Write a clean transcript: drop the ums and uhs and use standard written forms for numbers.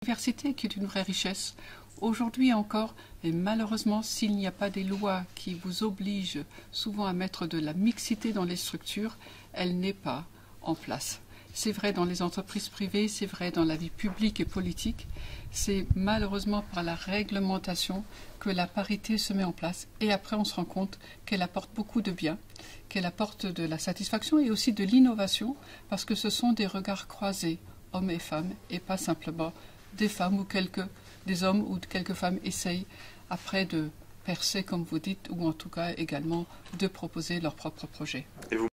Diversité qui est une vraie richesse. Aujourd'hui encore, et malheureusement, s'il n'y a pas des lois qui vous obligent souvent à mettre de la mixité dans les structures, elle n'est pas en place. C'est vrai dans les entreprises privées, c'est vrai dans la vie publique et politique. C'est malheureusement par la réglementation que la parité se met en place. Et après, on se rend compte qu'elle apporte beaucoup de bien, qu'elle apporte de la satisfaction et aussi de l'innovation, parce que ce sont des regards croisés, hommes et femmes, et pas simplement des femmes ou des hommes ou quelques femmes essayent après de percer, comme vous dites, ou en tout cas également de proposer leur propre projet.